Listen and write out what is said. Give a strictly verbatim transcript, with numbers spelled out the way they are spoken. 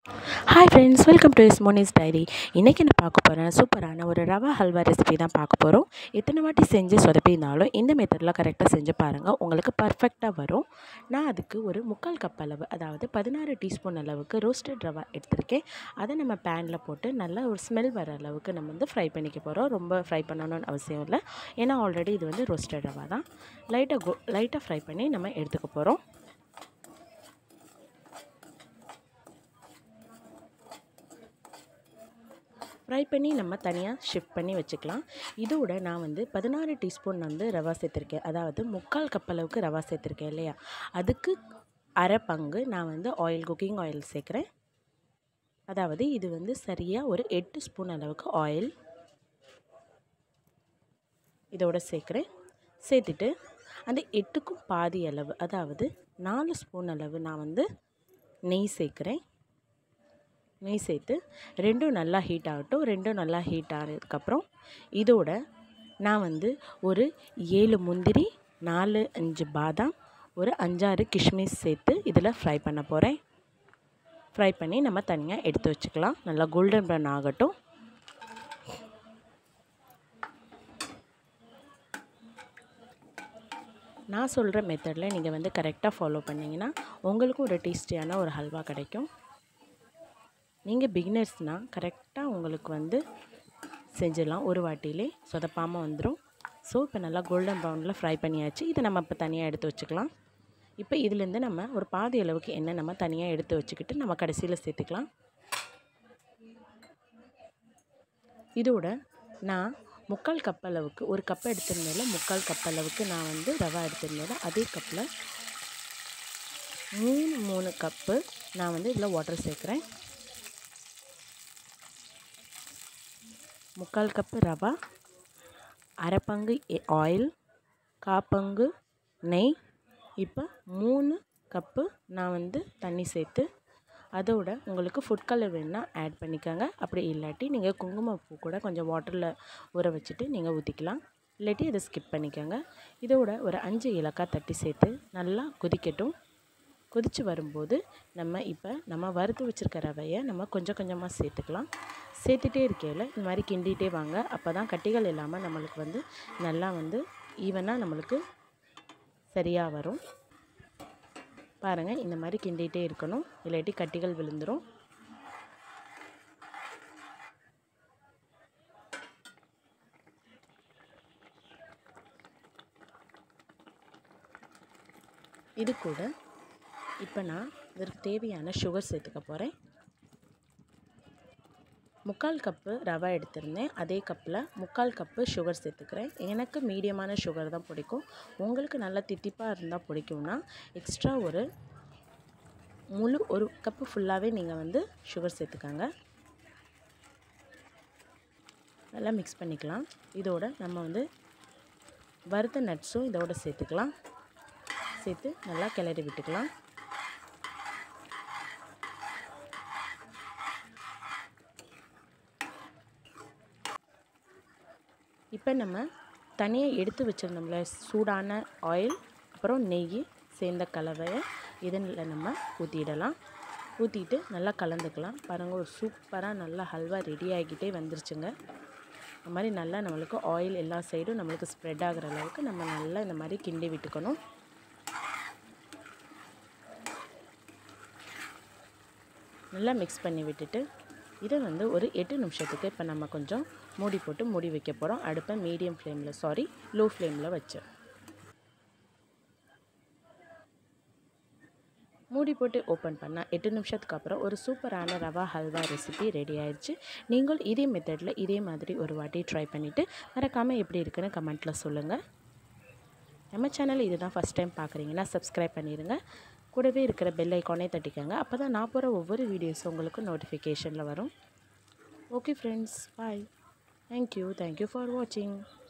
Hi friends, welcome to Moni's diary. இன்றைக்கி என்ன பார்க்க போகிறேன், சூப்பரான ஒரு ரவா ஹல்வா ரெசிபி தான் பார்க்க போகிறோம். எத்தனை வாட்டி செஞ்சு சொதப்பினாலும் இந்த மெத்தடில் கரெக்டாக செஞ்சு பாருங்கள், உங்களுக்கு பர்ஃபெக்டாக வரும். நான் அதுக்கு ஒரு முக்கால் கப் அளவு, அதாவது பதினாறு டீஸ்பூன் அளவுக்கு ரோஸ்டட் ரவா எடுத்திருக்கேன். அதை நம்ம பேனில் போட்டு நல்லா ஒரு ஸ்மெல் வர அளவுக்கு நம்ம வந்து ஃப்ரை பண்ணிக்க போகிறோம். ரொம்ப ஃப்ரை பண்ணணும்னு அவசியம் இல்லை, ஏன்னா ஆல்ரெடி இது வந்து ரோஸ்டட் ரவா தான். லைட்டாக கோ லைட்டாக ஃப்ரை பண்ணி நம்ம எடுத்துக்க போகிறோம். ஃப்ரை பண்ணி நம்ம தனியாக ஷிஃப்ட் பண்ணி வச்சுக்கலாம். இதோட நான் வந்து பதினாறு டீஸ்பூன் வந்து ரவா சேர்த்துருக்கேன், அதாவது முக்கால் கப் அளவுக்கு ரவா சேர்த்துருக்கேன் இல்லையா, அதுக்கு அரை பங்கு நான் வந்து ஆயில், குக்கிங் ஆயில் சேர்க்குறேன். அதாவது இது வந்து சரியாக ஒரு எட்டு ஸ்பூன் அளவுக்கு ஆயில் இதோட சேர்க்குறேன். சேர்த்துட்டு அந்த எட்டுக்கும் பாதி அளவு, அதாவது நாலு ஸ்பூன் அளவு நான் வந்து நெய் சேர்க்குறேன். நெய் சேர்த்து ரெண்டும் நல்லா ஹீட் ஆகட்டும். ரெண்டும் நல்லா ஹீட் ஆனதுக்கப்புறம் இதோட நான் வந்து ஒரு ஏழு முந்திரி, நாலு அஞ்சு பாதாம், ஒரு அஞ்சாறு கிஷ்மிஸ் சேர்த்து இதில் ஃப்ரை பண்ண போகிறேன். ஃப்ரை பண்ணி நம்ம தனியாக எடுத்து வச்சுக்கலாம். நல்லா கோல்டன் ப்ரௌன் ஆகட்டும். நான் சொல்கிற மெத்தடில் நீங்கள் வந்து கரெக்டாக ஃபாலோ பண்ணிங்கன்னா உங்களுக்கும் ஒரு டேஸ்டியான ஒரு ஹல்வா கிடைக்கும். நீங்கள் பிகினர்ஸ்னால் கரெக்டாக உங்களுக்கு வந்து செஞ்சிடலாம், ஒரு வாட்டிலே சொதப்பாமல் வந்துடும். ஸோ இப்போ நல்லா கோல்டன் ப்ரௌனில் ஃப்ரை பண்ணியாச்சு. இதை நம்ம இப்போ தனியாக எடுத்து வச்சுக்கலாம். இப்போ இதுலேருந்து நம்ம ஒரு பாதி அளவுக்கு எண்ணெய் நம்ம தனியாக எடுத்து வச்சுக்கிட்டு நம்ம கடைசியில் சேர்த்துக்கலாம். இதோட நான் முக்கால் கப் அளவுக்கு, ஒரு கப் எடுத்திருந்ததில் முக்கால் கப் அளவுக்கு நான் வந்து ரவா எடுத்திருந்தேன். அதே கப்பில் மூணு மூணு கப்பு நான் வந்து இதில் வாட்டர் சேர்க்குறேன். முக்கால் கப்பு ரவா, அரை பங்கு ஆயில், காப்பங்கு நெய். இப்போ மூணு கப்பு நான் வந்து தண்ணி சேர்த்து, அதோட உங்களுக்கு ஃபுட் கலர் வேணுன்னா ஆட் பண்ணிக்கோங்க. அப்படி இல்லாட்டி நீங்கள் குங்குமப்பூ கூட கொஞ்சம் வாட்டரில் ஊற வச்சுட்டு நீங்கள் ஊற்றிக்கலாம். இல்லாட்டி அதை ஸ்கிப் பண்ணிக்கோங்க. இதோட ஒரு அஞ்சு ஏலக்காய் தட்டி சேர்த்து நல்லா கொதிக்கட்டும். கொதித்து வரும்போது நம்ம இப்போ நம்ம வறுத்து வச்சுருக்க ரவையை நம்ம கொஞ்சம் கொஞ்சமாக சேர்த்துக்கலாம். சேர்த்துட்டே இருக்கையில் இந்த மாதிரி கிண்டிகிட்டே வாங்க. அப்போ தான் கட்டிகள் இல்லாமல் நம்மளுக்கு வந்து நல்லா வந்து ஈவனாக நம்மளுக்கு சரியாக வரும். பாருங்கள், இந்த மாதிரி கிண்டிகிட்டே இருக்கணும், இல்லாட்டி கட்டிகள் விழுந்துடும். இது கூட இப்போ நான் இதற்கு தேவையான சுகர் சேர்த்துக்க போகிறேன். முக்கால் கப்பு ரவா எடுத்திருந்தேன், அதே கப்பில் முக்கால் கப்பு சுகர் சேர்த்துக்கிறேன். எனக்கு மீடியமான சுகர் தான் பிடிக்கும். உங்களுக்கு நல்லா தித்திப்பாக இருந்தால் பிடிக்கும்னா எக்ஸ்ட்ரா ஒரு முழு ஒரு கப்பு ஃபுல்லாகவே நீங்கள் வந்து சுகர் சேர்த்துக்கோங்க. நல்லா மிக்ஸ் பண்ணிக்கலாம். இதோட நம்ம வந்து வறுத்த நட்ஸும் இதோட சேர்த்துக்கலாம். சேர்த்து நல்லா கிளறி விட்டுக்கலாம். இப்போ நம்ம தனியாக எடுத்து வச்சுருந்தோம்ல சூடான ஆயில், அப்புறம் நெய் சேர்ந்த கலவையை இதில் நம்ம ஊற்றிடலாம். ஊற்றிட்டு நல்லா கலந்துக்கலாம். பாருங்கள், ஒரு சூப்பராக நல்லா ஹல்வா ரெடி ஆகிக்கிட்டே வந்துருச்சுங்க. இந்த மாதிரி நல்லா நம்மளுக்கு ஆயில் எல்லா சைடும் நம்மளுக்கு ஸ்ப்ரெட் ஆகிற அளவுக்கு நம்ம நல்லா இந்த மாதிரி கிண்டி விட்டுக்கணும். நல்லா மிக்ஸ் பண்ணி விட்டுட்டு இதை வந்து ஒரு எட்டு நிமிஷத்துக்கு இப்போ நம்ம கொஞ்சம் மூடி போட்டு மூடி வைக்க போகிறோம். அடுப்பை மீடியம் ஃப்ளேமில், சாரி லோ ஃப்ளேமில் வச்சு மூடி போட்டு ஓப்பன் பண்ணால் எட்டு நிமிஷத்துக்கு அப்புறம் ஒரு சூப்பரான ரவா ஹல்வா ரெசிபி ரெடி ஆயிடுச்சு. நீங்கள் இதே மெத்தடில் இதே மாதிரி ஒரு வாட்டி ட்ரை பண்ணிவிட்டு மறக்காமல் எப்படி இருக்குன்னு கமெண்ட்டில் சொல்லுங்கள். நம்ம சேனல் இது தான் ஃபஸ்ட் டைம் பார்க்குறீங்கன்னா சப்ஸ்கிரைப் பண்ணிடுங்க. கூடவே இருக்கிற பெல் ஐக்கானே தட்டிக்கோங்க. அப்போ தான் நான் போகிற ஒவ்வொரு வீடியோஸும் உங்களுக்கு நோட்டிஃபிகேஷனில் வரும். Okay friends, bye. Thank you thank you for வாட்சிங்.